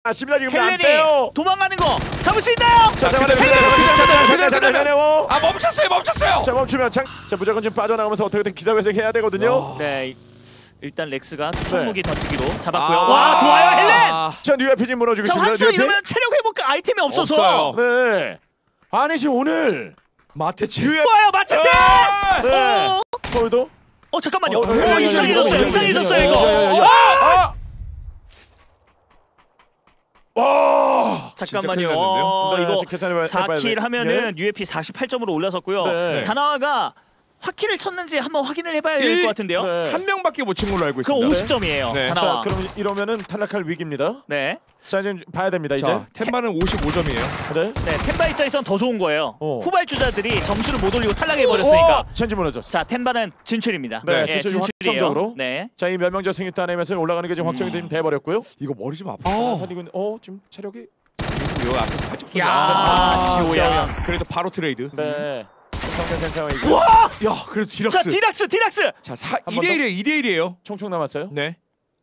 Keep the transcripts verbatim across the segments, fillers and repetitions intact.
아십니다. 지금 안 헬렌이 빼요. 도망가는 거 잡을 수 있나요? 자, 그래, 잡아내요. 그래, 잡아내요. 아 멈췄어요 멈췄어요. 자 멈추면 장. 자 무조건 지금 빠져나가면서 어떻게든 기사회생 해야 되거든요. 네. 일단 렉스가 투척무기 던지기로 잡았고요. 아 와 좋아요 헬렌. 자 뉴에피 무너지고 자 있습니다. 환수 뉴에피. 이러면 체력 회복 아이템이 없어서. 없어요. 네. 아니 지금 오늘 마테치. 뉴에피. 좋아요 마체테. 네. 어, 서울도. 어 잠깐만요. 어, 어, 야, 야, 야, 이상해졌어요. 야, 야, 이상해졌어요 야, 야, 이거. 야, 야, 야. 아! 와. 잠깐만요. 진짜 큰일 났는데요? 어, 네, 이거 지금 계산해봐야- 사 킬 해봐야 하면은 유에피 사십팔 점으로 올라섰고요. 네. 다나와가 화킬을 쳤는지 한번 확인을 해봐야 될 일- 것 같은데요. 네. 한 명밖에 못 친 걸로 알고 그 있습니다. 오십 점이에요. 네. 자 다나와. 그럼 이러면은 탈락할 위기입니다. 네. 자 지금 봐야 됩니다 이제. 자 텐바는 오십오 점이에요. 네. 네. 텐바 입장에선 더 좋은 거예요. 어. 후발주자들이 점수를 못 올리고 탈락해 버렸으니까. 첸지 무너졌어. 자, 텐바는 진출입니다. 네, 예, 진출이 진출이에요. 확정적으로. 네. 자 이 멸망자 승리 따내면서 올라가는 게 지금 확정이 돼 돼버렸고요. 이거 머리 좀 아파. 아, 살리고 있는. 어 지금 체력이. 여기 앞에서 살짝 쏘냐. 야, 아, 지호야. 그래도 바로 트레이드. 네. 성공된 상황이고. 와! 야 그래도 자, 디락스. 디락스, 디락스. 자 사, 번 이 대 일이에요. 이 대 일이에요. 총총 남았어요. 네.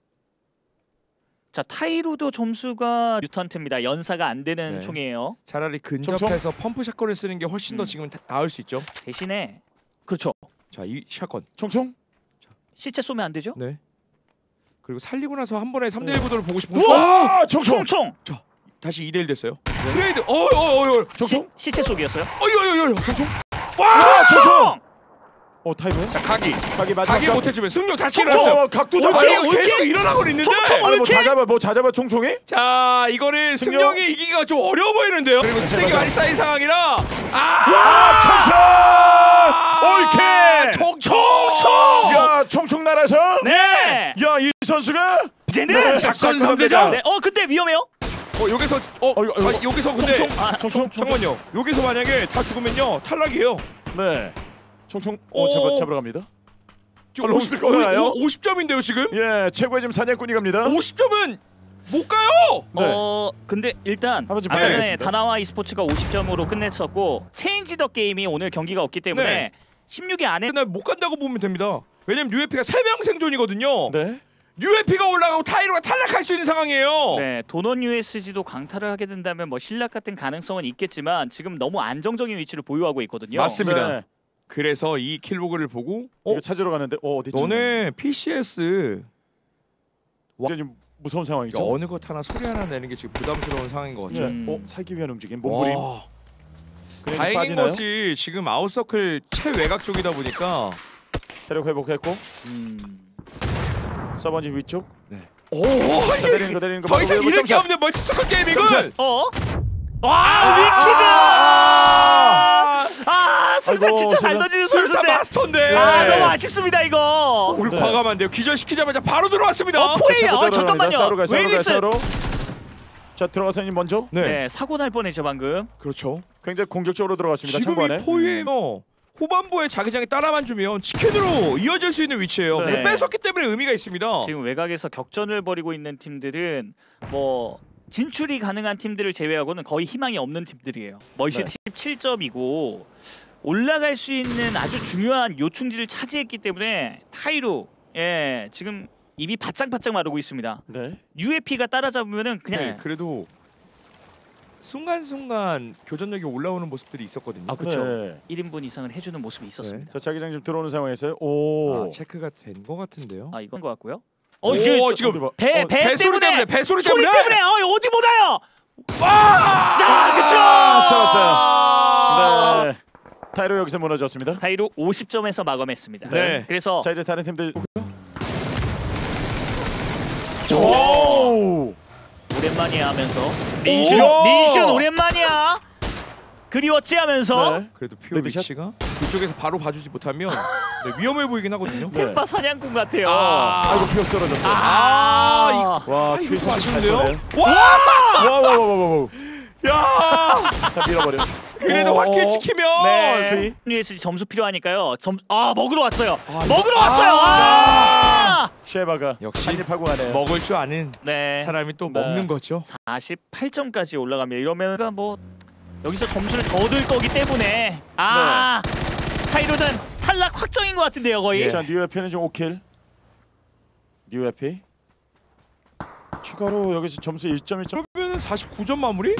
자, 타이루도 점수가 뮤턴트입니다. 연사가 안 되는 네. 총이에요. 차라리 근접해서 펌프 샷건을 쓰는 게 훨씬 더 음. 지금은 다- 나을 수 있죠. 대신에 그렇죠. 자 이 샷건. 총총. 시체 쏘면 안 되죠? 네. 그리고 살리고 나서 한 번에 삼 대 일 네. 구도를 보고 싶은 와 총총. 총총. 자 다시 이 대 일 됐어요. 트레이드. 어어어어. 총총. 시, 시체 쏘기였어요? 어이어이어. 총총. 와 총총. 총! 어 타이밍. 자 각이. 각이 마지막. 각이 각. 못해주면 승용 다시 총총. 일어났어요. 어, 각도 어, 잡아. 아니 어, 이거 올킬? 계속 일어나고 있는데. 총총! 아니 뭐 올킬? 다 잡아 뭐 다 잡아 총총이? 자 이거는 승용. 승용이 이기기가 좀 어려워 보이는데요. 그리고 스택이 많이 쌓인 상황이라. 아 총총. 올킬. 총총. 야 총총 날아서. 네. 야 이 선수가. 이제는 네, 작전 작전 삼 대장. 네. 어, 근데 위험해요. 어 여기서 어, 어, 이거, 이거. 아, 여기서 근데 총총. 아, 총총. 잠깐만요. 여기서 만약에 다 죽으면요 탈락이에요. 네. 총총. 오. 어 잡아 잡으러 갑니다. 지금 로스 거나요? 오십 점인데요 지금? 예 최고의 지금 사냥꾼이 갑니다. 오십 점은 못 가요. 네. 어, 근데 일단 한번 좀 아까 전에 봐야겠습니다. 다나와 e스포츠가 오십 점으로 끝냈었고 체인지 더 게임이 오늘 경기가 없기 때문에 네. 십육 위 안에 근데 못 간다고 보면 됩니다. 왜냐면 유에피가 세 명 생존이거든요. 네. 유에피가 올라가고 타이로가 탈락할 수 있는 상황이에요. 네, 도넌 유에스지도 강타를 하게 된다면 뭐 신락 같은 가능성은 있겠지만 지금 너무 안정적인 위치를 보유하고 있거든요. 맞습니다. 네. 그래서 이 킬로그를 보고 어? 이거 찾으러 가는데 어 어디지? 너네 피씨에스 이제 좀 무서운 상황이죠. 어느 것 하나 소리 하나 내는 게 지금 부담스러운 상황인 것 같죠. 네. 음. 어 살기 위한 움직임 몸부림. 와, 그냥 다행인 빠지나요? 것이 지금 아웃서클 최외곽 쪽이다 보니까 체력 회복했고 음. 서번지 위쪽. 오, 자, 이게 내리는 거 내리는 거. 더 이상 막고 잃을 게 점차. 없는 멀티서클 게임이군. 점차. 어? 와, 위키드! 아, 술탄 아이고, 진짜 잘 술탄. 던지는 술사 선수인데. 마스터인데. 아, 너무 아쉽습니다 이거. 오늘 네. 과감한데요. 기절시키자마자 바로 들어왔습니다. 어, 포- 에이, 어, 잠깐만요. 싸우러 가요. 싸우러 가요. 웨일리스. 싸우러. 자 들어가서 님 먼저. 네, 네, 사고 날 뻔했죠 방금. 그렇죠. 굉장히 공격적으로 들어갔습니다. 지금 창고 안에. 이 포위에서 후반부에 자기장이 따라만 주면 치킨으로 이어질 수 있는 위치예요. 네. 근데 뺏었기 때문에 의미가 있습니다. 지금 외곽에서 격전을 벌이고 있는 팀들은 뭐 진출이 가능한 팀들을 제외하고는 거의 희망이 없는 팀들이에요. 멀시 네. 십칠 점이고 올라갈 수 있는 아주 중요한 요충지를 차지했기 때문에 타이루 예 지금 입이 바짝바짝 마르고 있습니다. 네. 유에피가 따라잡으면은 그냥 네, 그래도 순간순간 교전력이 올라오는 모습들이 있었거든요. 아 그렇죠. 네. 일 인분 이상을 해주는 모습이 있었습니다. 자 자기장 지금 들어오는 상황에서요. 오. 아, 체크가 된 것 같은데요. 아 이건 것 같고요. 오, 어 이게 지금 어디 봐. 배, 어, 배, 배소리 때문에 배소리 소리 때문에. 때문에 어 어디 보나요? 와! 아 그쵸. 잡았어요. 네. 타이로 여기서 무너졌습니다. 타이루 오십 점에서 마감했습니다. 네. 그래서 자 이제 다른 팀들. 오! 오. 오랜만이야 하면서 민슈 오! 민슈 오랜만이야 그리웠지 하면서 네. 그래도 피오 레드샷? 위치가 그쪽에서 바로 봐주지 못하면 네, 위험해 보이긴 하거든요. 네. 템파 사냥꾼 같아요. 아, 아이고 피어 쓰러졌어요. 아, 아, 와 아, 이거 최선 아쉬운데요? 와. 와! 와와와와와. 야! 다 밀어버려. 그래도 어. 확킬 지키면 네. 수위. 유에스지 점수 필요하니까요. 점, 아 먹으러 왔어요. 아, 먹으러 이거- 왔어요. 아! 쉐바가 역시 한입하고 가네요. 먹을 줄 아는 네. 사람이 또 네. 먹는 거죠. 사십팔 점까지 올라갑니다. 이러면 뭐 여기서 점수를 더 얻을 거기 때문에 아 타이로는 탈락 확정인 것 같은데요 거의. 예. 자 뉴에피는 지금 오 킬. 뉴에피. 추가로 여기서 점수 일 점 일 점. 그러면은 사십구 점 마무리?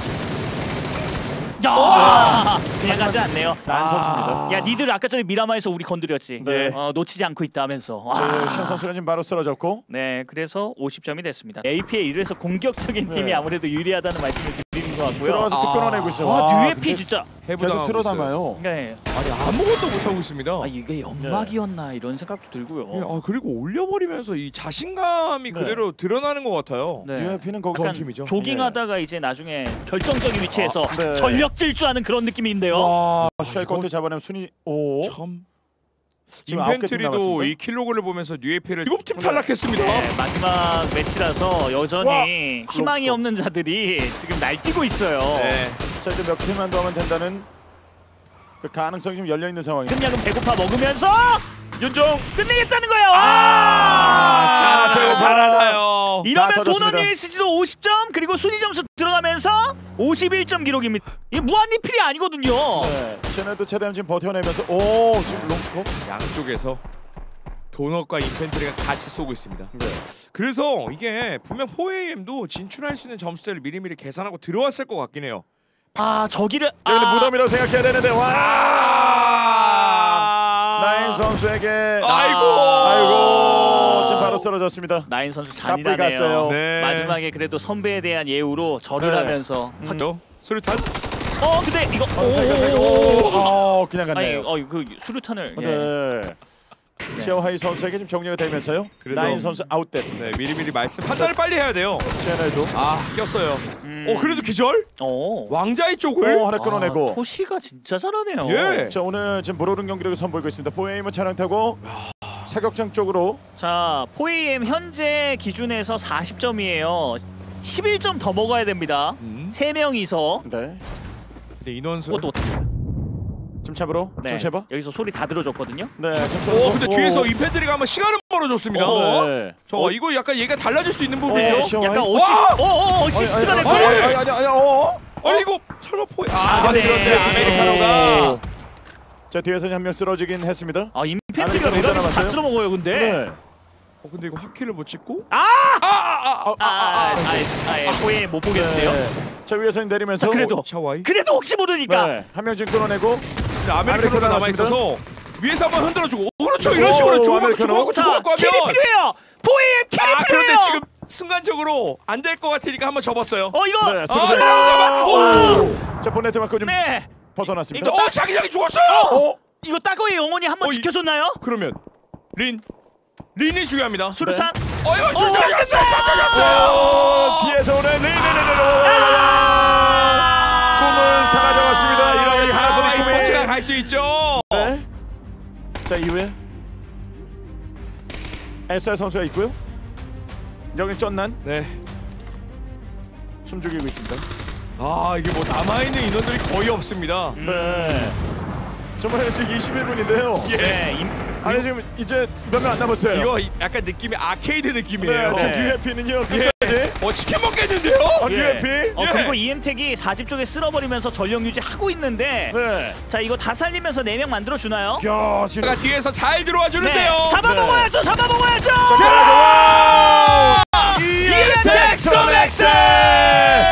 야, 그냥 가지 않네요. 난 선수입니다. 야, 니들 아까 전에 미라마에서 우리 건드렸지. 네. 어, 놓치지 않고 있다면서. 자, 와. 신 선수가 지금 바로 쓰러졌고. 네, 그래서 오십 점이 됐습니다. 에이피의 이래서 공격적인 네. 팀이 아무래도 유리하다는 말씀을 드리는 것 같고요. 들어가서 또 아. 끌어내고 있어요. 아, 와, 뉴에피 근데 진짜. 계속 해부당하고 쓸어 있어요. 담아요. 네. 아니 아무것도 못하고 있습니다. 아, 이게 연막이었나 이런 생각도 들고요. 예, 아 그리고 올려버리면서 이 자신감이 네. 그대로 드러나는 것 같아요. 네. 뉴에피는 거기 약간 팀이죠. 조깅하다가 이제 나중에 결정적인 위치에서 아, 네. 전력 질주하는 그런 느낌인데요. 와, 아, 슈아이 이거- 겉에 잡아내면 순위 오. 참. 지금 아홉 개팀 인펜트리도 남았습니다. 이 킬로그를 보면서 뉴에피를 일곱 팀 탈락했습니다. 네, 마지막 매치라서 여전히 와! 희망이 록스코. 없는 자들이 지금 날뛰고 있어요. 네. 자, 이제 몇 개만 더 하면 된다는 그 가능성이 지금 열려 있는 상황이에요. 금약은 배고파 먹으면서 윤종. 끝내겠다는 거예요. 아, 아! 다 달아나요. 이러면 다 터졌습니다. 도넛 에스지도 오십 점 그리고 순위 점수 들어가면서 오십일 점 기록입니다. 이게 무한 리필이 아니거든요. 네, 쟤네도 최대한 지금 버텨내면서 오, 지금 롱스코. 양쪽에서 도넛과 인펜트리가 같이 쏘고 있습니다. 네. 그래서 이게 분명 포에이엠도 진출할 수 있는 점수대를 미리미리 계산하고 들어왔을 것 같긴 해요. 아 저기를 아, 근데 아, 무덤이라고 생각해야 되는데 와. 아! 나인 선수에게 아이고! 아이고 지금 바로 쓰러졌습니다. 나인 선수 까불 잔인하네요. 갔어요. 네. 마지막에 그래도 선배에 대한 예우로 절을 네. 하면서 음. 죠 수류탄? 어 근데 이거 선수에게 오, 오, 어, 그냥 아니 갔네요. 어 그 수류탄을 예. 네. 샤오하이 선수에게 지금 정리가 되면서요. 그래서- 나인 선수 아웃됐습니다. 네, 미리미리 말씀 판단을 빨리 해야 돼요. 쟤네도 아, 꼈어요. 음. 어, 그래도 기절? 어. 왕자의 쪽을? 오, 하나 끊어내고. 아, 토시가 진짜 잘하네요. 예. 자, 오늘 지금 물오른 경기력을 선보이고 있습니다. 포에이머 차량 타고 사격장 쪽으로. 자, 포에이엠 현재 기준에서 사십 점이에요. 십일 점 더 먹어야 됩니다. 음. 세 명이서. 네. 근데 인원수. 어, 또 좀 잡으러. 네. 좀 제발. 여기서 소리 다 들어줬거든요. 네. 좀 오, 근데 오. 뒤에서 인펜트리가 한번 시간을 벌어줬습니다. 어? 네. 저 이거 약간 얘가 달라질 수 있는 어, 부분이죠. 시- 약간 와! 어시스트, 어, 어, 어시스트가 아니, 됐고. 아니, 아니, 아니, 아니, 아니, 어? 아니 이거 설마 포에 아, 아, 네. 그런데 아메리카노가 오. 자, 뒤에서 한 명 쓰러지긴 했습니다. 아, 인펜트리가 아메리카노 메달리스 다 남았어요? 쓸어 먹어요, 근데. 네. 어, 근데 이거 확킬을 못 찍고 아! 아, 아, 아, 아, 아, 아, 아, 예, 포에이엠 못 보겠는데요. 네. 자, 위에서 내리면서 자, 그래도. 샤와이. 그래도 혹시 모르니까. 네. 한 명 지금 끌어내고. 근데 아메리카노가 남아 남았습니다. 있어서 위에서 한번 흔들어주고 어, 그렇죠 이런 식으로 오, 주고받고 아메리카노. 주고받고 자, 주고받고 킬이 하면 필요해요. 포에이엠 킬이 아 필요해요. 그런데 지금 순간적으로 안 될 것 같으니까 한번 접었어요. 어, 이거. 네, 아, 수고하세요. 잠깐만. 오! 자, 본네트 맞고 좀 네. 벗어났습니다. 어 자기장이 죽었어요. 어? 이거 따거의 영혼이 한번 어, 이- 지켜줬나요? 그러면 린 린이 중요합니다. 수류탄. 어 이거 어, 수류탄 겼어요. 어, 뒤에서 오는 리리리리로 꿈을 사라져갔습니다. 이러면 이러면 다음 하나뿐인 스포츠가 꿈이. 갈 수 있죠. 네. 자, 이후에 에스알 선수가 있고요. 여기 쩐난 네. 숨죽이고 있습니다. 아 이게 뭐 남아 있는 인원들이 거의 없습니다. 네. 정말 지금 이십일 분인데요. 예. 네. 임, 아니 지금 이제 몇 명 안 남았어요. 이거 약간 느낌이 아케이드 네, 느낌이에요. 지금 네. 유에피는요. 예. 끝까지. 어 치킨 먹겠는데요? 아, 예. 유에피. 어, 예. 그리고 이엠텍이 사 집 쪽에 쓸어버리면서 전력 유지하고 있는데 네. 자 이거 다 살리면서 네 명 만들어주나요? 야, 지금 제가 뒤에서 잘 들어와 주는데요. 네. 잡아먹어야죠. 잡아먹어야죠. 자, 이엠텍 스톰엑스!